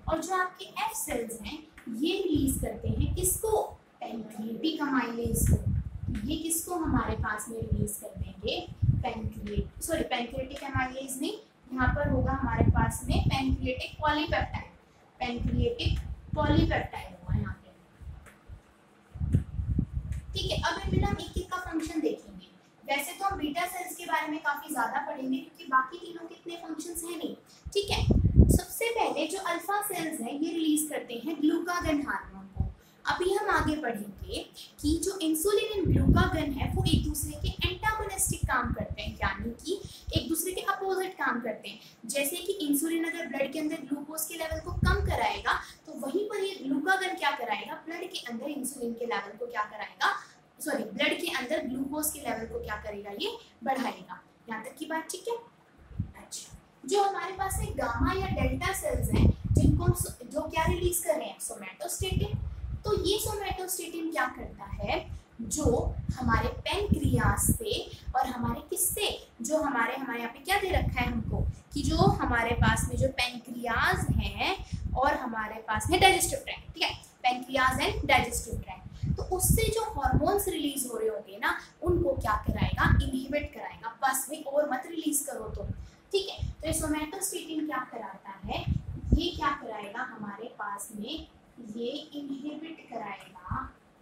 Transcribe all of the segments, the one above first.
और जो आपके एफ सेल्स हैं ये रिलीज करते हैं किसको, पैंक्रिएटिक अमाइलेज को। ये किसको हमारे पास में रिलीज कर देंगे, पैंक्रिएटिक अमाइलेज नहीं, यहाँ पर होगा हमारे पास में पैंक्रिएटिक पॉलीपेप्टाइड, पैंक्रिएटिक पॉलीपेप्टाइड होगा यहाँ पे। ठीक है, अब हम एक एक का फंक्शन देखेंगे। वैसे तो हम बीटा सेल्स के बारे में काफी ज्यादा पढ़ेंगे क्योंकि बाकी तीनों के इतने फंक्शंस हैं नहीं। ठीक है, सबसे पहले जो अल्फा सेल्स है ये रिलीज करते हैं ग्लूकागन हार्मोन को। अभी हम आगे पढ़ेंगे कि जो इंसुलिन एंड ग्लूकागन है वो एक दूसरे के एंटागोनिस्टिक काम करते हैं, यानी कि एक दूसरे के अपोजिट काम करते हैं। जैसे कि इंसुलिन अगर ब्लड के अंदर ग्लूकोज के लेवल को कम कराएगा तो वहीं पर ये ग्लूकागन क्या कराएगा, ब्लड के अंदर इंसुलिन के लेवल को क्या कराएगा, ब्लड के अंदर ग्लूकोज के लेवल को क्या करेगा, ये बढ़ाएगा। यहाँ तक की बात ठीक है। अच्छा, जो हमारे पास में गामा या डेल्टा सेल्स हैं जिनको जो क्या रिलीज कर रहे हैं, सोमैटोस्टेटिन। तो ये सोमैटोस्टेटिन क्या करता है, जो हमारे पैंक्रियास से और हमारे किससे, जो हमारे यहाँ पे क्या दे रखा है हमको कि जो हमारे पास में जो पैंक्रियास है और हमारे पास में डाइजेस्टिव ट्रैक्ट, ठीक है, पैंक्रियास एंड डाइजेस्टिव ट्रैक्ट, तो उससे जो हार्मोन्स रिलीज हो रहे होंगे ना उनको क्या कराएगा, इनहिबिट कराएगा। बस भाई और मत रिलीज करो तो। ठीक है, तो ये सोमैटोस्टेटिन क्या कराता है, ये क्या कराएगा हमारे पास में, ये इनहिबिट कराएगा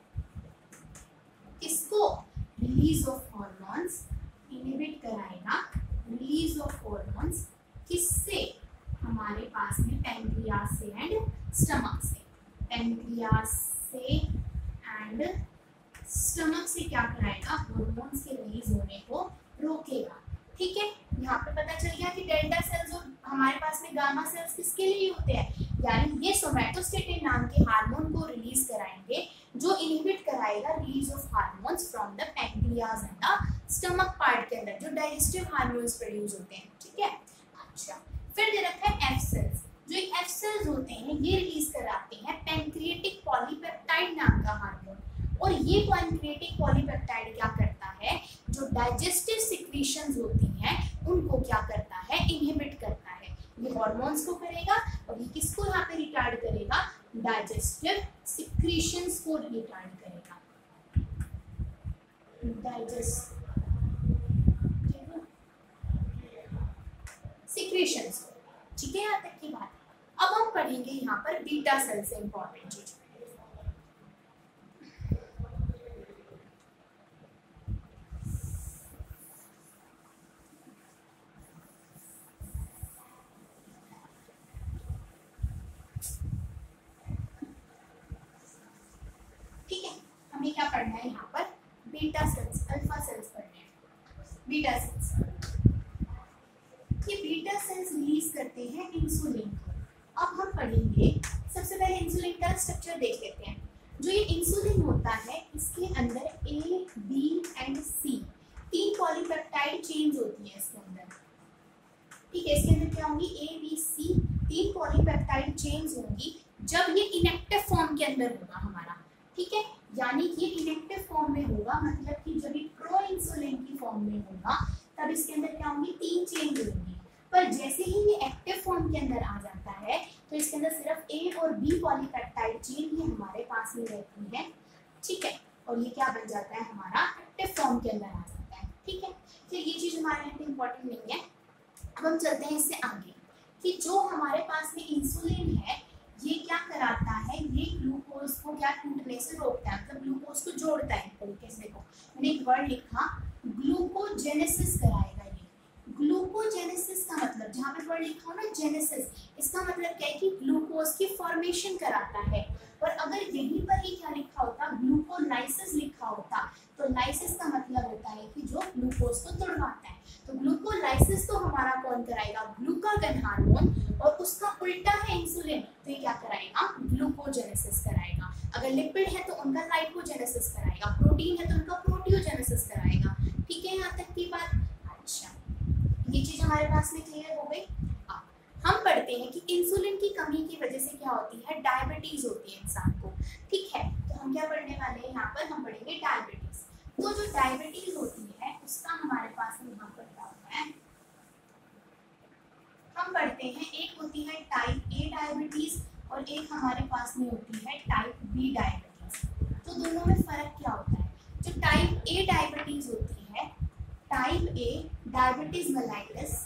किसको, रिलीज ऑफ हार्मोन्स, इनहिबिट कराएगा रिलीज ऑफ हार्मोन्स किससे, हमारे पास में पैंक्रियास से एंड स्टमक से, पैंक्रियास से एंड स्टमक से क्या कराएगा, हार्मोन्स के रिलीज होने को रोकेगा। ठीक है, यहाँ पे पता चल गया कि डेल्टा सेल्स और हमारे पास में गामा सेल्स किसके लिए होते हैं, यानी ये सोमैटोस्टेटिन नाम के हार्मोन को रिलीज कराएंगे जो इनहिबिट कराएगा release of hormones from the pancreas and the stomach part के अंदर जो डाइजेस्टिव हार्मोन्स प्रोड्यूस होते हैं। ठीक है, अच्छा, फिर दे रखा है एफ सेल्स। जो एफ सेल्स होते हैं ये रिलीज कराते हैं पैंक्रिएटिक पॉलीपेप्टाइड नाम का हार्मोन, और ये पैंक्रिएटिक पॉलीपेप्टाइड क्या करता है, जो डाइजेस्टिव सिक्रीशंस होती हैं उनको क्या करता है, इनहिबिट करता है। ये हार्मोन्स को करेगा और ये किसको यहाँ पे रिटार्ड करेगा, डाइजेस्टिव सिक्रीशंस को रिटार्ड करेगा, डाइजेस्टिव सिक्रीशंस को। ठीक है, यहाँ तक की बात। अब हम पढ़ेंगे यहाँ पर बीटा सेल से इंपॉर्टेंट चीज। ठीक है, हमें क्या पढ़ना है यहाँ पर, बीटा सेल्स, अल्फा सेल्स पढ़ने हैं। बीटा सेल्स, ये बीटा सेल्स रिलीज करते हैं इंसुलिन को। अब हम पढ़ेंगे, सबसे पहले इंसुलिन का स्ट्रक्चर देख लेते हैं। जो ये इंसुलिन होता है इसके अंदर A, B and C 3 polypeptide chains होती है इसके अंदर। ठीक है, इसके अंदर क्या होंगी, A, B, C 3 polypeptide chains होंगी जब ये इनएक्टिव फॉर्म के अंदर होगा हमारा। ठीक है, यानी कि ये इनएक्टिव फॉर्म में होगा, मतलब कि जब ये प्रो इंसुलिन की फॉर्म में होगा तब इसके अंदर क्या होंगी, 3 चेन्स होंगी। पर जैसे ही ये एक्टिव फॉर्म के अंदर आ जाता है तो इसके अंदर सिर्फ ए और बी पॉलीपेप्टाइड चेन ही हमारे पास में रहती है। ठीक है, और ये क्या बन जाता है, हमारा एक्टिव फॉर्म के अंदर आ जाता है। ठीक है, फिर ये चीज हमारे लिए इम्पोर्टेंट नहीं है। अब हम चलते हैं इससे आगे कि जो हमारे पास में इंसुलिन है ये क्या कराता है, ये ग्लूकोज को क्या टूटने से रोकता है, मतलब ग्लूकोज को जोड़ता है। तरीके से देखो, मैंने एक वर्ड लिखा, ग्लूकोजेनेसिस कराएगा। ग्लूकोजेनेसिस का मतलब, जहाँ पे वर्ड लिखा हो ना जेनेसिस, इसका मतलब क्या है कि ग्लूकोज की फॉर्मेशन कराता है। और अगर यहीं पर ही क्या लिखा होता, ग्लूकोलाइसिस लिखा होता, तो लाइसिस का मतलब होता है कि जो ग्लूकोज को तोड़वाता है। तो ग्लूकोलाइसिस तो हमारा कौन कराएगा, ग्लूकागन हार्मोन, और उसका उल्टा है इंसुलिन, तो ये क्या कराएगा, ग्लूकोजेनेसिस कराएगा। अगर लिपिड है तो उनका लाइपोजेनेसिस कराएगा, प्रोटीन है तो उनका प्रोटियोजेनेसिस कराएगा। ठीक है, यहाँ तक की बात। अच्छा, ये चीज हमारे पास में क्लियर हो गई। अब हम पढ़ते हैं कि इंसुलिन की कमी की वजह से क्या होती है, डायबिटीज होती है इंसान को। ठीक है, तो हम क्या पढ़ने वाले हैं यहाँ पर, हम पढ़ेंगे डायबिटीज। तो जो डायबिटीज होती है उसका हमारे पास में यहाँ पर क्या होता है, हम पढ़ते हैं, एक होती है टाइप ए डायबिटीज और एक हमारे पास में होती है टाइप बी डायबिटीज। तो दोनों में फर्क क्या होता है? जो टाइप ए डायबिटीज होती है, type A diabetes mellitus,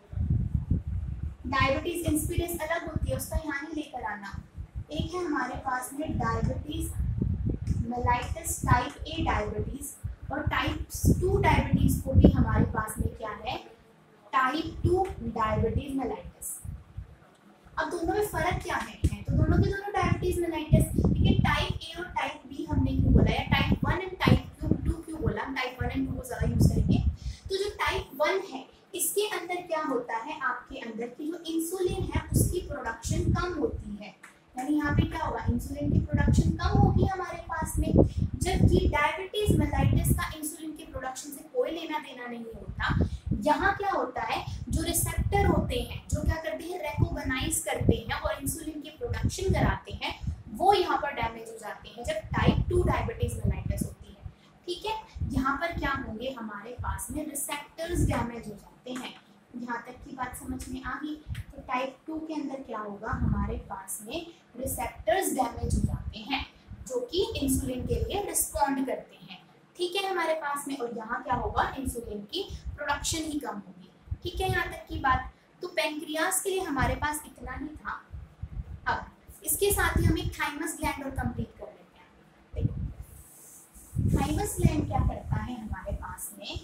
diabetes insipidus अलग होती है, उसका यहाँ नहीं लेकर आना। एक है हमारे पास में diabetes mellitus type A diabetes, और टाइप 2 डायबिटीज को भी हमारे पास में क्या है, टाइप 2 डायबिटीज मेलाइटस। अब दोनों में फर्क क्या है? तो दोनों के दोनों डायबिटीज मेलाइटस, लेकिन टाइप ए और टाइप बी हमने क्यों बोला, या टाइप 1 एंड टाइप 2 क्यों बोला? टाइप 1 एंड 2 को ज़्यादा यूज करेंगे। तो जो टाइप 1 है इसके अंदर क्या होता है, आपके अंदर की जो इंसुलिन है उसकी प्रोडक्शन कम होती है, यानी यहाँ पे क्या होगा, इंसुलिन की प्रोडक्शन कम होगी हमारे पास में। जबकि डायबिटीज मेलाइटस का इंसुलिन की प्रोडक्शन से कोई लेना देना नहीं होता। यहाँ क्या होता है, जो रिसेप्टर होते हैं जो क्या करते हैं, रेकोगनाइज करते हैं और इंसुलिन की प्रोडक्शन कराते हैं, वो यहाँ पर डैमेज हो जाते हैं जब टाइप 2 डायबिटीज मेलाइटस होती है। ठीक है, यहाँ पर क्या होंगे, हमारे पास में रिसेप्टर्स डैमेज हो जाते हैं। यहाँ तक की बात समझ में आ गई? तो टाइप 2 के अंदर क्या होगा, हमारे पास में रिसेप्टर्स डैमेज हो जाते हैं जो कि इंसुलिन के लिए रिस्पॉन्ड करते हैं। ठीक है हमारे पास में, और यहाँ क्या होगा, इंसुलिन की प्रोडक्शन ही कम होगी। ठीक है, यहाँ तक की बात। तो पैंक्रियास के लिए हमारे पास इतना ही था। अब इसके साथ ही हम एक थाइमस ग्लैंड और कंप्लीट कर लेते हैं। देखो थाइमस ग्लैंड क्या करता है हमारे पास में,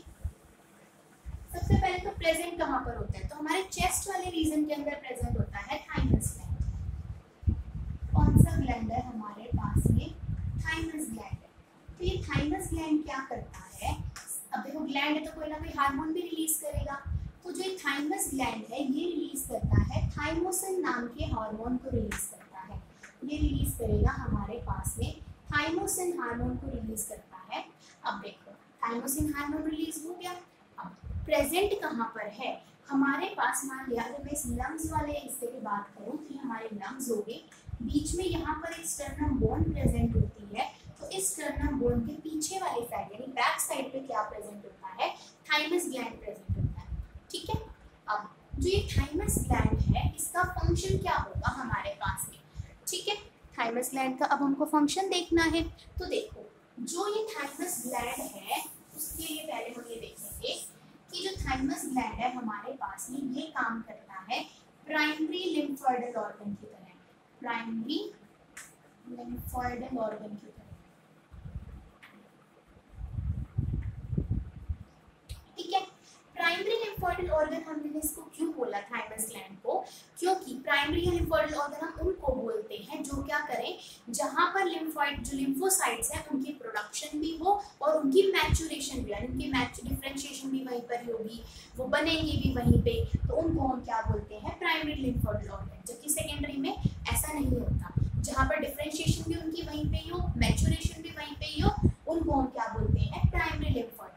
सबसे पहले तो प्रेजेंट कहाँ पर होता है, तो हमारे चेस्ट वाले रीजन के अंदर प्रेजेंट होता है थाइमस ग्लैंड। कौन सा ग्लैंड है हमारे पास में, थाइमस ग्लैंड है। तो ये थाइमस ग्लैंड क्या करता है, अब देखो ग्लैंड है तो कोई ना कोई हार्मोन भी रिलीज करेगा। तो जो थाइमस ग्लैंड है ये रिलीज करता है थाइमोसिन नाम के हार्मोन को रिलीज करता है। ये रिलीज करेगा हमारे पास में थाइमोसिन हार्मोन को रिलीज करता है। अब देखो थाइमोसिन हार्मोन रिलीज हो गया। अब प्रेजेंट कहाँ पर है हमारे पास, मान लिया अगर मैं इस लंग्स वाले हिस्से की बात करूँ तो हमारे लंग्स हो गए, बीच में यहाँ पर एक स्टर्नम बोन प्रेजेंट होती है। तो इस स्टर्नम बोन के पीछे वाली साइड यानी बैक साइड पे क्या प्रेजेंट होता है, थाइमस ग्लैंड प्रेजेंट होता है। ठीक है, अब जो ये थाइमस ग्लैंड है इसका फंक्शन क्या होगा हमारे पास में। ठीक है, थाइमस ग्लैंड का अब हमको फंक्शन देखना है। तो देखो जो ये थाइमस ग्लैंड है उसके लिए पहले हम ये देखेंगे कि जो थाइमस ग्लैंड है हमारे पास में ये काम करता है प्राइमरी लिम्फोइडल ऑर्गन की तरह, प्राइमरी लिम्फोइडल ऑर्गन की तरह। ठीक है, प्राइमरी लिम्फोइडल ऑर्गन हमने इसको क्यों बोला थाइमस ग्लैंड को, क्योंकि प्राइमरी लिम्फोइडल ऑर्गन हम उनको बोलते हैं जो क्या करें, जहां पर लिम्फोइड जो लिम्फोसाइट्स हैं उनकी प्रोडक्शन भी हो और उनकी मैच्योरेशन भी, यानी उनकी डिफरेंशिएशन भी वहीं पर होगी, वो बनेंगे भी वहीं पे, तो उनको हम क्या बोलते हैं, प्राइमरी लिम्फोइडल ऑर्गन। जबकि सेकेंडरी में ऐसा नहीं होता, जहाँ पर डिफरेंशिएशन भी उनकी वहीं पे ही हो, मैच्योरेशन भी वहीं पे ही हो, उनको हम क्या बोलते हैं, प्राइमरी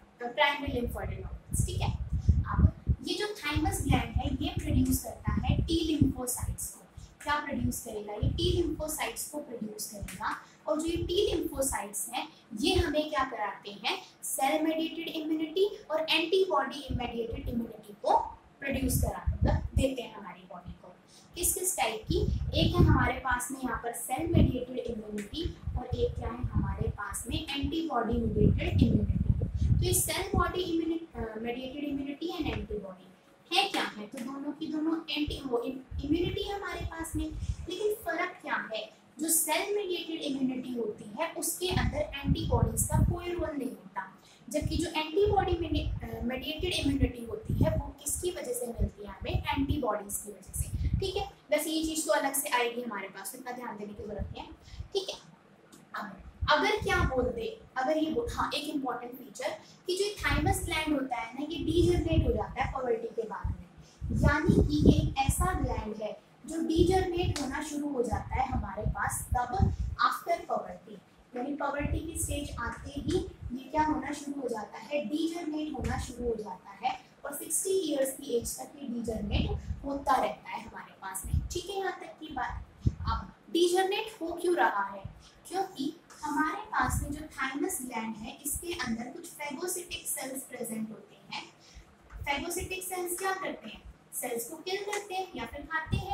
लिम्फोइडल ऑर्गन। ठीक है, अब ये जो थाइमस ग्लैंड है ये प्रोड्यूस करता है टी लिम्फोसाइट्स को। क्या प्रोड्यूस करेगा, ये टी लिम्फोसाइट्स को प्रोड्यूस करेगा। और जो ये टी लिम्फोसाइट्स हैं ये हमें क्या कराते हैं, सेल मेडिएटेड इम्यूनिटी और एंटीबॉडी मेडिएटेड इम्यूनिटी को प्रोड्यूस करा देते हैं हमारी बॉडी को। किस किस टाइप की, एक है हमारे पास में यहाँ पर सेल मेडिएटेड इम्यूनिटी और एक क्या है हमारे पास में एंटीबॉडी मेडिएटेड इम्यूनिटी। तो ये cell body mediated immunity and antibody है क्या है, तो दोनों की दोनों इम्यूनिटी है हमारे पास में। लेकिन फर्क क्या है, जो सेल मेडिएटेड इम्यूनिटी होती है उसके अंदर एंटीबॉडीज का कोई रोल नहीं होता, जबकि जो एंटीबॉडी मेडिएटेड इम्यूनिटी होती है वो किसकी वजह से मिलती है हमें, एंटीबॉडीज की वजह से। ठीक है, बस ये चीज तो अलग से आएगी हमारे पास, इतना ध्यान देने की जरूरत है। ठीक है, अब अगर क्या बोल दे, अगर ये हाँ एक इम्पॉर्टेंट फीचर कि जो थाइमस ग्लैंड होता है ना ये डीजनरेट हो जाता है पवर्टी के बाद में, यानी कि ये एक ऐसा ग्लैंड है जो डीजनरेट होना शुरू हो जाता है हमारे पास तब आफ्टर पवर्टी, यानी पवर्टी की स्टेज आते ही ये क्या होना शुरू हो जाता है, डीजनरेट होना शुरू हो जाता है और 60 इयर्स की एज तक ये डीजनरेट होता रहता है हमारे पास में। ठीक है, यहाँ तक की बात। अब डीजनरेट हो क्यों रहा है, क्योंकि हमारे पास में जो थाइमस ग्लैंड है इसके अंदर कुछ फैगोसिटिक सेल्स प्रेजेंट होते हैं। फैगोसिटिक सेल्स क्या करते हैं, सेल्स को किल करते हैं या फिर खाते हैं।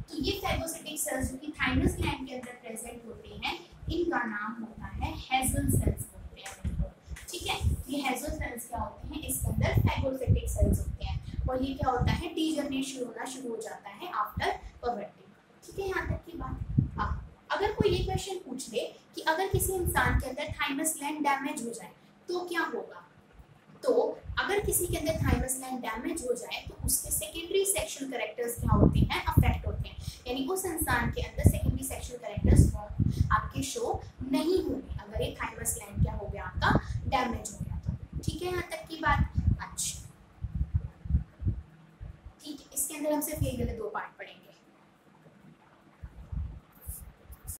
तो ये फैगोसिटिक सेल्स जो कि थाइमस ग्लैंड के अंदर प्रेजेंट होते हैं, इनका नाम होता है हेज़ल सेल्स बोलते हैं इनको। ठीक है, ये हेज़ल सेल्स क्या होते हैं, इसके अंदर फैगोसिटिक सेल्स होते हैं और ये क्या होता है, डीजनरेट होना शुरू हो जाता है आफ्टर पबर्टी। ठीक है, यहाँ तक की बात। हाँ, अगर कोई ये क्वेश्चन पूछ ले कि अगर किसी इंसान के अंदर थाइमस ग्लैंड डैमेज हो जाए तो क्या होगा, तो अगर किसी के अंदर थाइमस ग्लैंड डैमेज हो जाए तो उसके सेकेंडरी सेक्सुअल कैरेक्टर्स क्या होते हैं, अफेक्ट होते हैं, यानी उस इंसान के अंदर सेकेंडरी सेक्सुअल कैरेक्टर्स आपके शो नहीं होंगे अगर ये थाइमस ग्लैंड क्या हो गया, आपका डैमेज हो गया तो। ठीक है, यहाँ तक की बात। अच्छा, ठीक है, इसके अंदर हम सिर्फ ये दो पार्ट